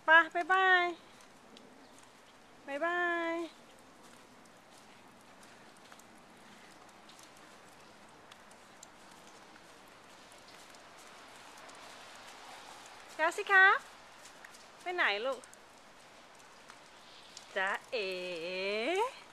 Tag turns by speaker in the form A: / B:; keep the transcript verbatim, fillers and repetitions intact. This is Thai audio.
A: ไปบ๊ายบายบ๊ายบายแล้วสิคะไปไหนลูกจ๊ะเอ๋